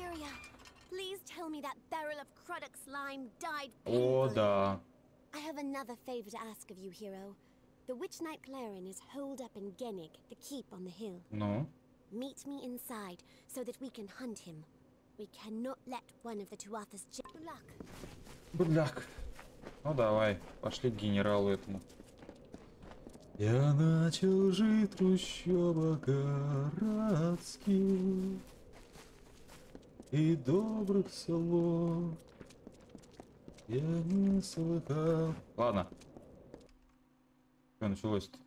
[SPEAKER 1] О, да.
[SPEAKER 7] I have another favor to ask of you, hero. The Witch Knight Clarin is holed up in Genig, the keep on the hill.
[SPEAKER 1] Ну?
[SPEAKER 7] Meet me inside so that we can hunt him. We cannot let one of the Tuathas. Good luck.
[SPEAKER 1] Good luck. Ну давай, пошли к генералу этому. Я начал жить в трущобах городских и добрых слов я не слыхал. Ладно. Что началось-то?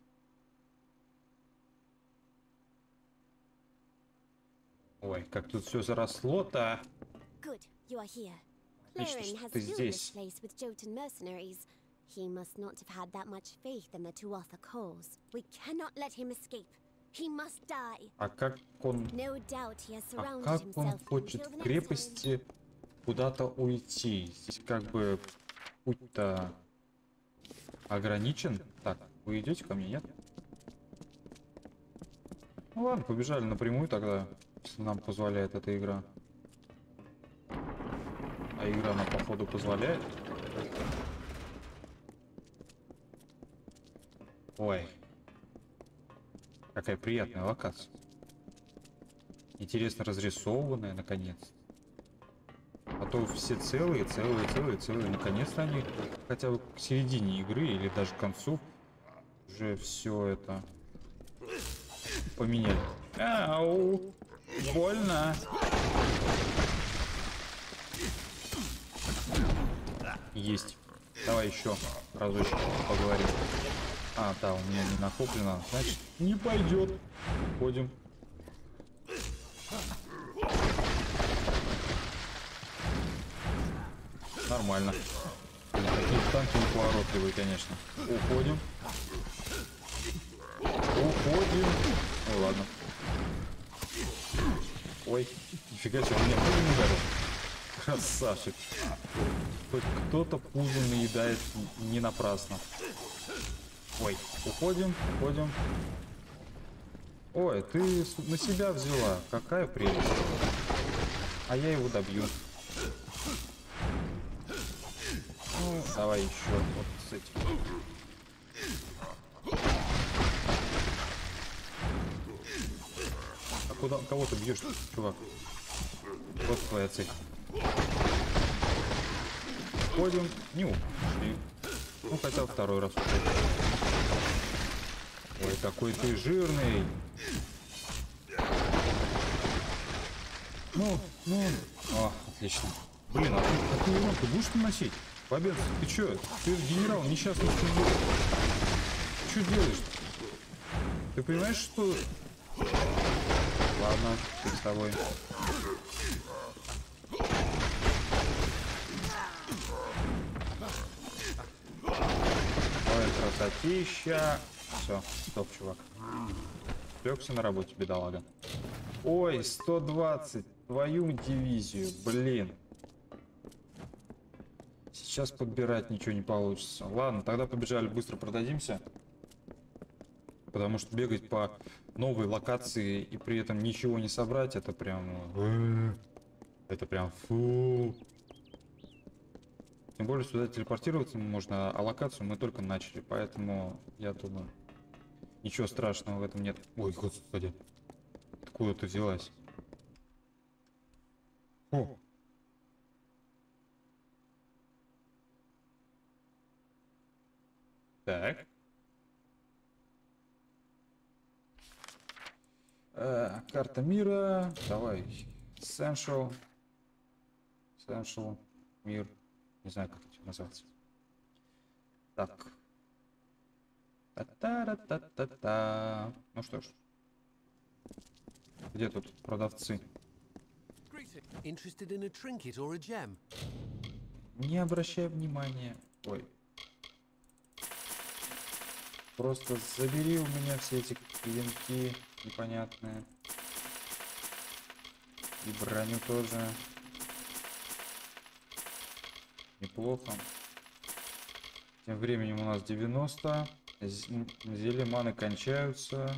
[SPEAKER 1] Ой, как тут все заросло-то.
[SPEAKER 7] Good, you are here.
[SPEAKER 1] Отлично,
[SPEAKER 7] Clarin
[SPEAKER 1] что
[SPEAKER 7] has
[SPEAKER 1] ты
[SPEAKER 7] filled this
[SPEAKER 1] здесь.
[SPEAKER 7] place with Jotun mercenaries. He must not have had that much faith in the Tuatha cause. We cannot let him escape. He must die.
[SPEAKER 1] А как он...
[SPEAKER 7] No doubt he has
[SPEAKER 1] А
[SPEAKER 7] surrounded
[SPEAKER 1] как он
[SPEAKER 7] himself
[SPEAKER 1] хочет
[SPEAKER 7] until the
[SPEAKER 1] в
[SPEAKER 7] next
[SPEAKER 1] крепости куда-то уйти? Здесь как бы путь-то ограничен. Так, вы идете ко мне, нет? Ну ладно, побежали напрямую тогда, если нам позволяет эта игра. А игра нам походу позволяет. Ой. Какая приятная локация. Интересно разрисованная, наконец. А то все целые, целые, целые, целые. Наконец-то они хотя бы к середине игры или даже к концу уже все это поменяли. Ау! Больно! Есть. Давай еще разочек поговорим. А, да, у меня не накоплено. Значит, не пойдет. Ходим. Нормально. Блин, такие танки неповоротливые, конечно. Уходим. Уходим. Ну ладно. Ой, нифига себе, он меня пузом ударил. Красавчик. Хоть кто-то пузом наедает не напрасно. Ой, уходим, уходим. Ой, ты на себя взяла. Какая прелесть. А я его добью. Ну, давай еще вот с этим. А куда, кого ты бьешь, чувак? Вот твоя цель. Ходим, не ушли. Ну, хотя второй раз уходим. Ой, какой ты жирный. Ну, ну. О, отлично. Блин, а ты, а ты урон ты будешь наносить? Побед, ты чё? Ты генерал несчастный, что делаешь? Что делаешь-то? Ты понимаешь, что... Ладно, ты с тобой. Ой, красотища. Все, стоп, чувак. Спекся на работе, бедолага. Ой, сто двадцать. Твою дивизию, блин. Сейчас подбирать ничего не получится. Ладно, тогда побежали, быстро продадимся. Потому что бегать по новой локации и при этом ничего не собрать, это прям... Это прям фу. Тем более сюда телепортироваться можно, а локацию мы только начали. Поэтому, я думаю, ничего страшного в этом нет. Ой, господи. Откуда ты взялась? О. Так. Э, карта мира. Давай. Essential. Essential. Мир. Не знаю, как это называется. Так. Та-та-та-та-та-та. Ну что ж. Где тут продавцы?
[SPEAKER 9] Interested in a trinket or a gem?
[SPEAKER 1] Не обращай внимания. Ой. Просто забери у меня все эти клинки непонятные. И броню тоже. Неплохо. Тем временем у нас девяносто. Зелья маны кончаются.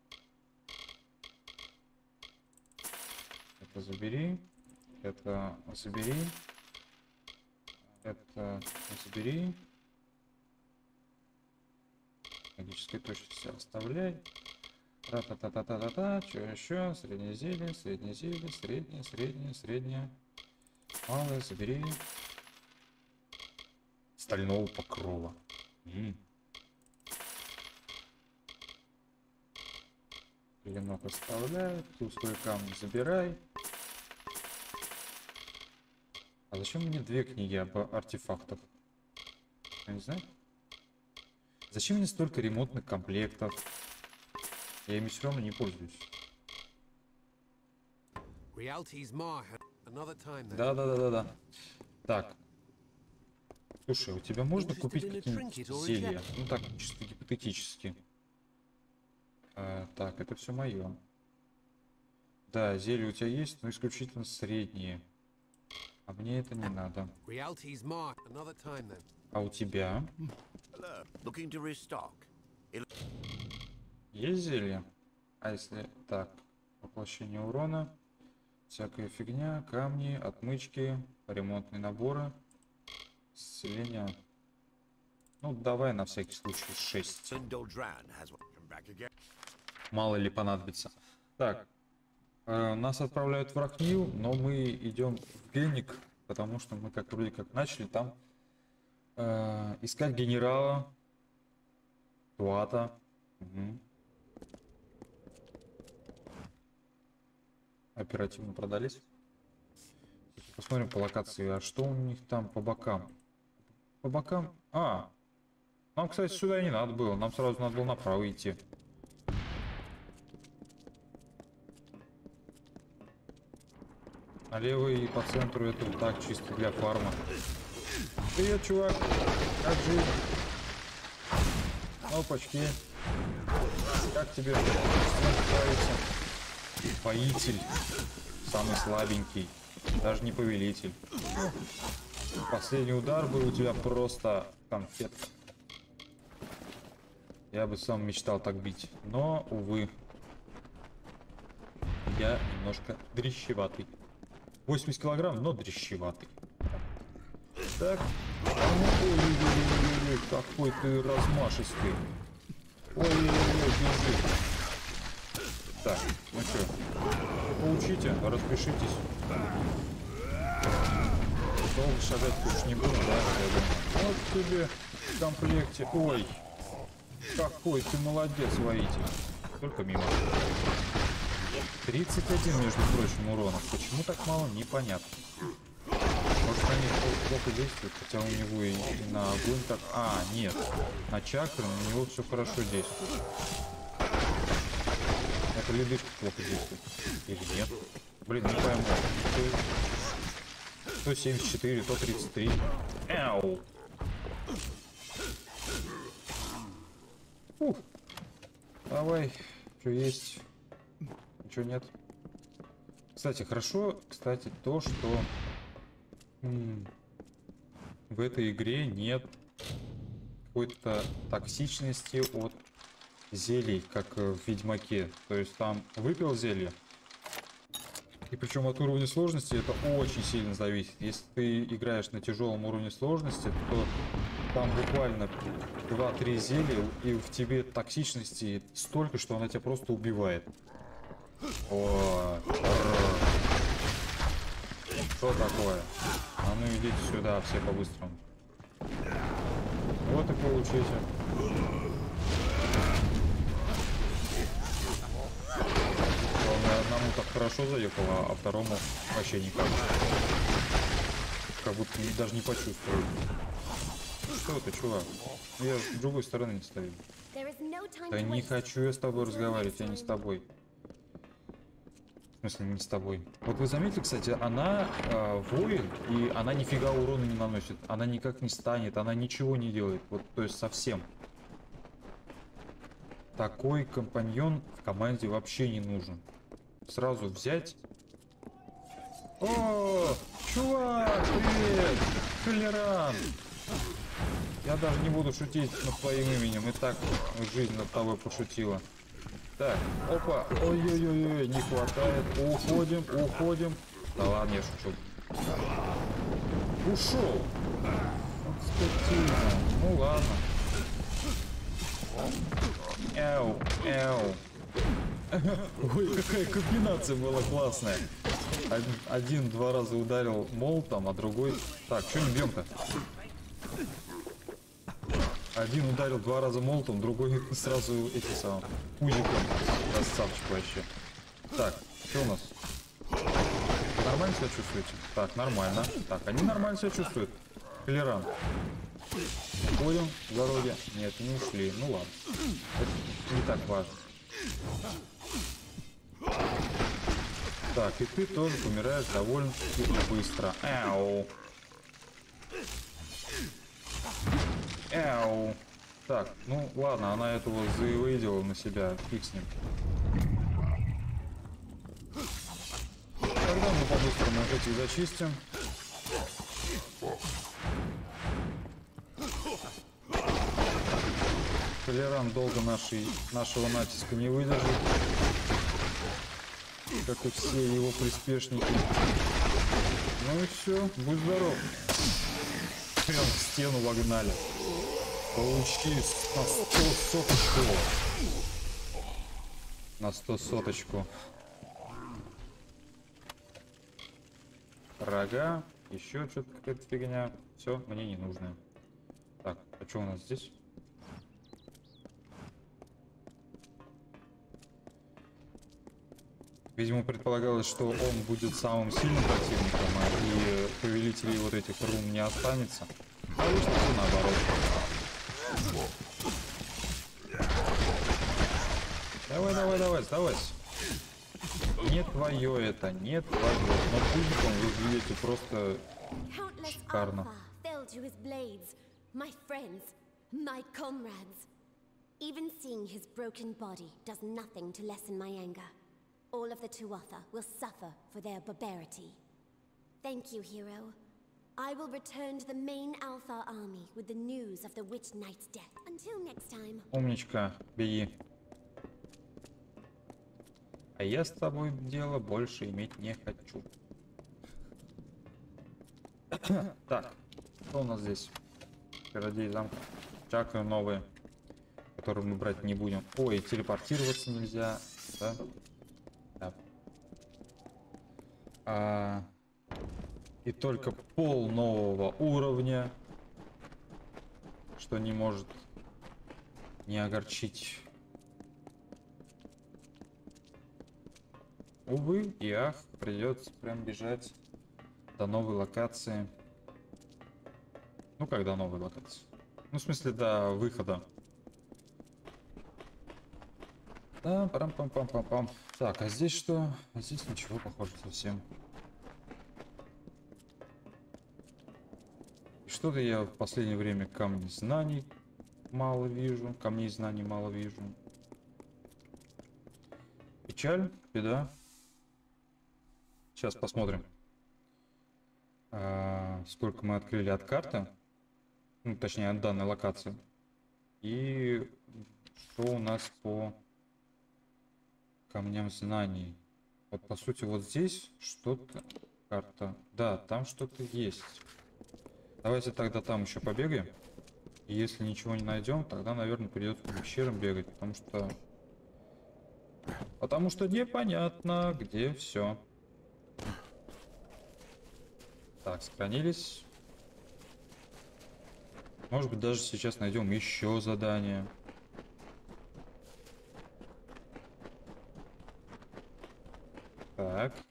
[SPEAKER 1] Это забери. Это забери. Это забери. Магическая точность оставляй. Та-та-та-та-та-та. Что еще? Среднее зелье, среднее зелье, среднее, среднее, среднее. Малое, забери. Стального покрова. М-м. Клинок оставляй. Тусклые камни забирай. А зачем мне две книги об артефактах? Я не знаю. Зачем мне столько ремонтных комплектов? Я ими все равно не пользуюсь. Да, да, да, да, да. Так. Слушай, у тебя можно купить какие-нибудь зелья? Ну так, чисто гипотетически. А, так, это все мое. Да, зелья у тебя есть, но исключительно средние. А мне это не надо. А у тебя? Есть зелье? А если так, воплощение урона, всякая фигня, камни, отмычки, ремонтные наборы, исцеление. Ну, давай на всякий случай шесть. Мало ли понадобится. Так, э, нас отправляют в Рахнил, но мы идем в Генник, потому что мы как вроде как начали там э, искать генерала Туата. Угу. Оперативно продались. Посмотрим по локации, а что у них там по бокам? По бокам? А, нам, кстати, сюда и не надо было, нам сразу надо было направо идти. Налево и по центру это вот так, чисто для фарма. Привет, чувак. Как жизнь? Опачки. Как тебе нравится? Воитель. Самый слабенький. Даже не повелитель. Последний удар был у тебя просто конфетка. Я бы сам мечтал так бить. Но, увы. Я немножко дрищеватый. восемьдесят килограмм, но дрищеватый. Так. Ой-ой-ой, какой ты размашистый. Ой-ой-ой, бежит. Так, ну что, поучите, распишитесь. Долго шагать уж не буду, да? Вот тебе в комплекте. Ой, какой ты молодец, воитель. Только мимо. тридцать один, между прочим, уронов. Почему так мало, непонятно. Может, на них плохо действует, хотя у него и, и на огонь так... А, нет. На чакры у него все хорошо действует. просто ледышка плохо действует. Или нет? Блин, не пойму. То семьдесят четыре, то тридцать три. Эу! Ух. Давай. Что есть? Ничего нет. Кстати, хорошо, кстати, то, что м в этой игре нет какой-то токсичности от зелий, как в Ведьмаке. То есть там выпил зелье, и причем от уровня сложности это очень сильно зависит. Если ты играешь на тяжелом уровне сложности, то там буквально два-три зелья, и в тебе токсичности столько, что она тебя просто убивает. О, что такое? А ну идите сюда, все по-быстрому. Вот и получите. Одному так хорошо заехало, а второму вообще никак. Как будто даже не почувствовал. Что ты, чувак? Я с другой стороны не стою. Да не хочу я с тобой разговаривать, я не с тобой. В смысле, не с тобой. Вот вы заметили, кстати, она э, воин, и она нифига урона не наносит. Она никак не станет, она ничего не делает. Вот, то есть совсем. Такой компаньон в команде вообще не нужен. Сразу взять. О, чувак, привет! Толерант! Я даже не буду шутить над твоим именем. И так жизнь над тобой пошутила. Так, опа. Ой-ой-ой, не хватает. Уходим, уходим. Да ладно, я шучу. Ушел. Вот скотина. Ну ладно. Эу, эу. Ой, какая комбинация была классная. Один-два раза ударил молотом, а другой... Так, что не бьем-то? Один ударил два раза молотом, другой сразу эти самые узиком. Красавчик вообще. Так, что у нас? Нормально себя чувствуете? Так, нормально. Так, они нормально себя чувствуют. Толерант. Уходим с дороги. Нет, не ушли. Ну ладно. Это не так важно. Так, и ты тоже помираешь довольно-таки быстро. Эу. Эу. Так, ну ладно, она этого завыдела на себя. Фиг с ним. Тогда мы по-быстрому этих зачистим. Толерант долго нашей, нашего натиска не выдержит, как и все его приспешники. Ну и все, будь здоров. Прям в стену вогнали. Получи на сто соточку. На сто соточку. Рога, еще что-то какая-то фигня. Все, мне не нужно. Так, а что у нас здесь? Видимо, предполагалось, что он будет самым сильным противником, и повелителей вот этих рун не останется. А вышло все наоборот. Давай, давай, давай, сдавайся. Не твое это, не твое. Но пузиком выглядите просто шикарно.
[SPEAKER 7] Even seeing his broken body does nothing to lessen my anger. All of the Tuatha will suffer for their barbarity. Thank you, hero. I will return to the main Alpha army with the news of the Witch Knight's death. Until next time.
[SPEAKER 1] Умничка, беги. А я с тобой дело больше иметь не хочу. Так, что у нас здесь? Чародей замка. Чакры новые, которые мы брать не будем. Ой, телепортироваться нельзя, да? Да. А, и только пол нового уровня, что не может не огорчить. Увы и ах, придется прям бежать до новой локации. Ну как до новой локации? Ну в смысле до выхода. Да, парам-пам-пам-пам-пам. Так, а здесь что? А здесь ничего, похоже, совсем. Что-то я в последнее время камней знаний мало вижу. Камней знаний мало вижу. Печаль, беда. Сейчас посмотрим, а, сколько мы открыли от карты. Ну, точнее, от данной локации. И что у нас по камням знаний. Вот, по сути, вот здесь что-то... Карта. Да, там что-то есть. Давайте тогда там еще побегаем. И если ничего не найдем, тогда, наверное, придется по пещерам бегать, потому что... Потому что непонятно, где все. Так, сохранились. Может быть, даже сейчас найдем еще задание. Так.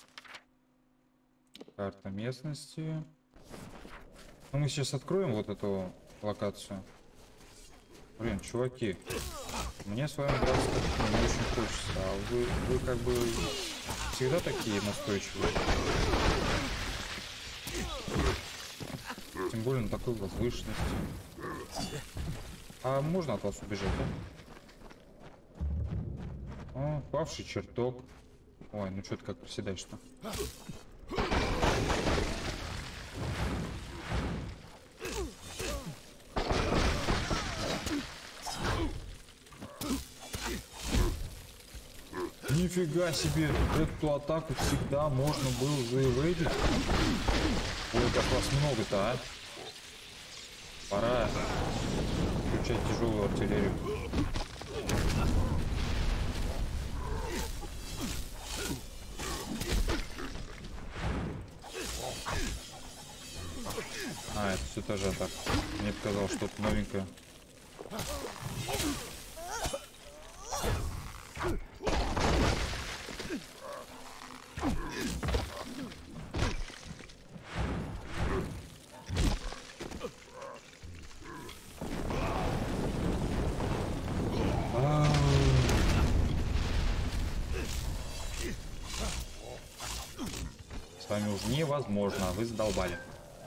[SPEAKER 1] Карта местности. Ну, мы сейчас откроем вот эту локацию. Блин, чуваки. Мне с вами драться не очень хочется. А вы, вы как бы всегда такие настойчивые. Тем более на такой возвышенности. А можно от вас убежать, да? О, павший чертог. Ой, ну что ты как приседаешь-то? Нифига себе, эту атаку всегда можно было заэвейдить. Ой, как вас много-то, а? Пора включать тяжелую артиллерию. А, это все тоже атака. Мне показалось что-то новенькое. С вами уже невозможно, вы задолбали.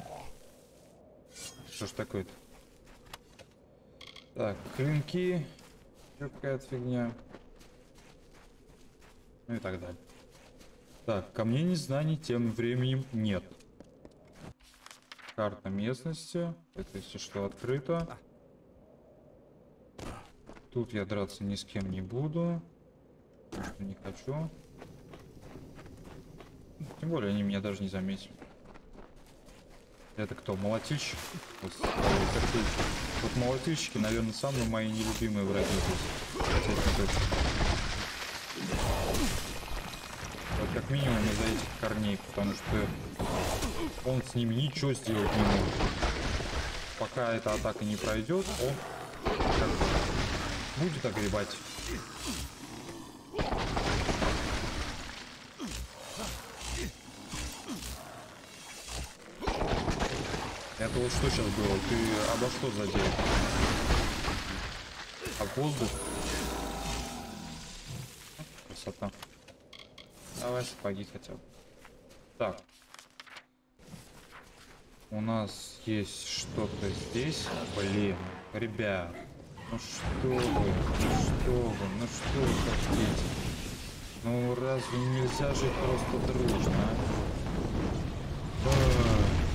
[SPEAKER 1] Что ж такое-то? Так, клинки. Какая-то фигня. Ну и так далее. Так, камней незнаний тем временем нет. Карта местности. Это, если что, открыто. Тут я драться ни с кем не буду. Потому что не хочу. Тем более они меня даже не заметят. Это кто? Молотильщик? Вот, вот молотильщики, наверное, самые мои нелюбимые враги здесь. Вот как минимум из-за этих корней, потому что он с ними ничего сделать не может. Пока эта атака не пройдет, он как бы будет огребать. Это вот что сейчас было? Ты обо что задел? Об воздух? Красота. Давай сапоги хотя бы. Так. У нас есть что-то здесь. Блин, ребят. Ну что вы? Ну что вы? Ну что вы хотите? Ну разве нельзя жить просто дружно, а?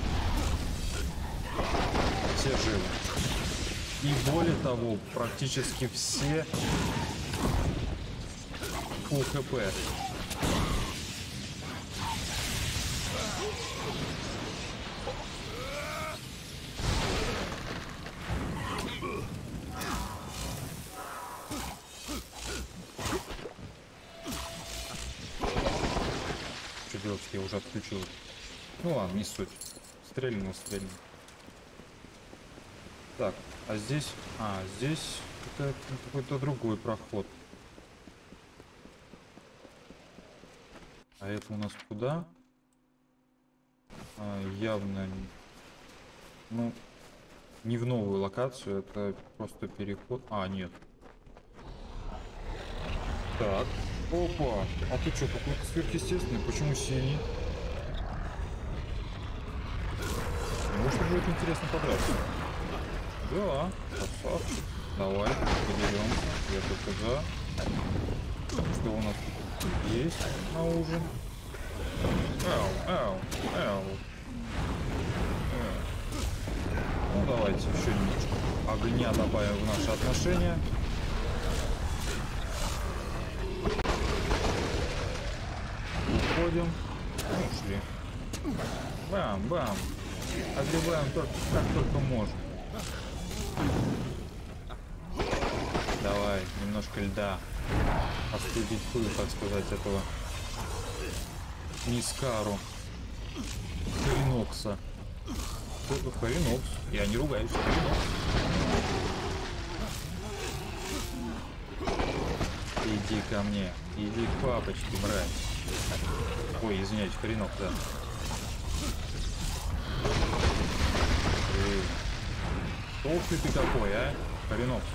[SPEAKER 1] Все живы. И более того, практически все фулл хп. Что делать, я уже отключил. Ну ладно, не суть. Стрельну, стрельну. Так, а здесь... А, здесь это какой-то другой проход. А это у нас куда? А, явно... Ну, не в новую локацию, это просто переход... А, нет. Так. Опа. А ты что, какой-то сверхъестественный? Почему синий? Может, будет интересно подраться. Да, красавчик. Давай, поделимся. Я только за. Что у нас тут есть на ужин? Ау, ау, ау. Ну, давайте еще немножко огня добавим в наши отношения. Уходим. Ну, ушли. Бам, бам. Отбиваем только как только можем. Давай, немножко льда. Остудить пыл, так сказать, этого Мискару. Фаринокса. Фаринокс. Я не ругаюсь. Фаринокс. Иди ко мне. Иди к папочке, брать. Ой, извиняюсь, Фаринокс, да. Толстый ты такой, а? Фаринокс.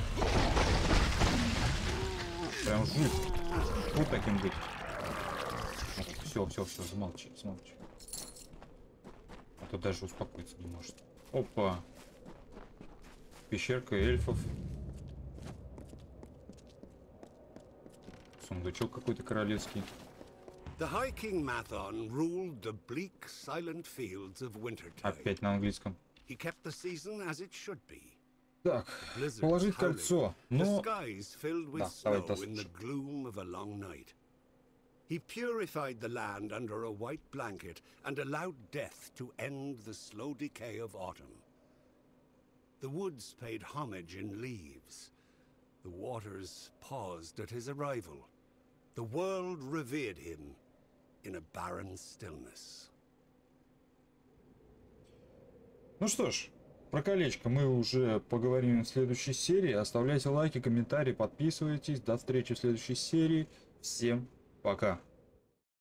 [SPEAKER 1] Прям жуть. Вот таким быть. Все, все, все, замолчи, замолчи. А то даже успокоиться не может. Опа. Пещерка эльфов. Сундучок какой-то королевский.
[SPEAKER 2] The High King Mathon ruled the bleak, silent fields of Wintertide.
[SPEAKER 1] Опять на английском.
[SPEAKER 2] He kept the season as it should be.
[SPEAKER 1] Так, положить кольцо, но... Да, давай досушим.
[SPEAKER 2] He purified the land under a white blanket and allowed death to end the slow decay of autumn. The woods paid homage in leaves. The waters paused at his arrival. The world revered him in a barren stillness.
[SPEAKER 1] Ну что ж, про колечко мы уже поговорим в следующей серии. Оставляйте лайки, комментарии, подписывайтесь. До встречи в следующей серии. Всем пока.